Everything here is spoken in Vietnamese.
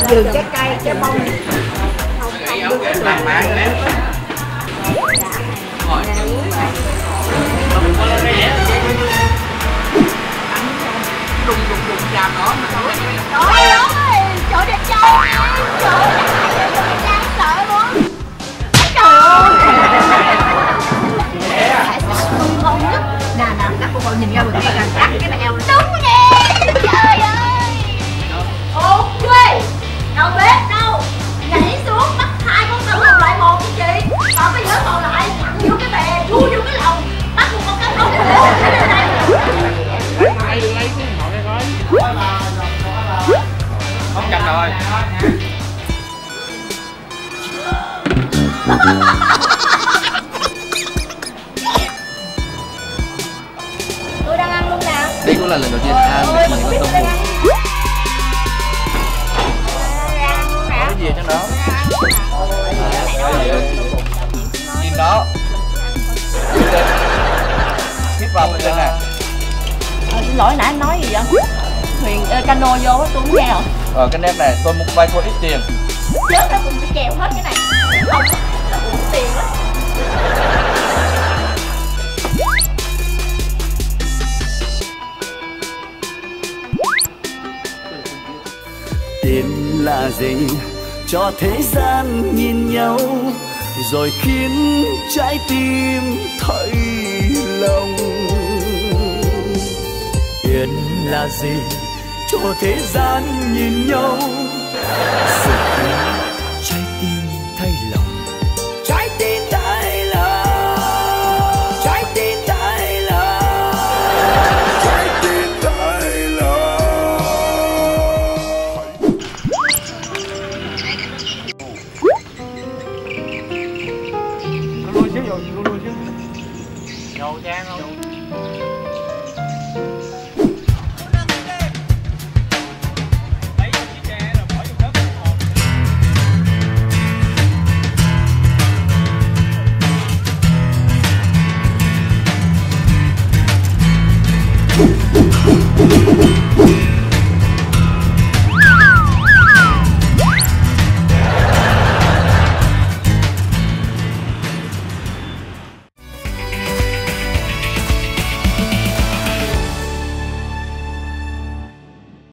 vườn trái cây, trái bông. Đùng chàm đó. Trời ơi, trời đẹp trai. Trời ơi, đáng sợ luôn. Trời ơi. Ngon nhất. Nè, các cô nhìn ra mình cắt cái này eo. Đúng nè. Trời ơi. Ok. Đầu bếp đâu? Nhảy xuống bắt 2 con tàu còn lại 1 cái chị. Còn bây giờ còn lại thẳng vô cái bè, chui vô cái lồng, bắt một con cá lóc cái lên đây. Ai đưa lấy cái ngọn đây coi. Không chặt rồi. Tôi đang ăn luôn nè. Đây cũng là lần đầu tiên ăn được những con tôm hùm. Có gì ở trong đó? Nhìn đó. Hít vào bên trên nè. Xin lỗi nãy anh nói gì vậy? Thuyền cano vô á, tôi không nghe rồi. Cái nếp này tôi muốn vay cô ít tiền. Chết đó, mình phải chèo hết cái này. Không, nó cũng tiền lắm. Tiền là gì cho thế gian nhìn nhau, rồi khiến trái tim thấy lòng. Tiền là gì cho thế gian nhìn nhau,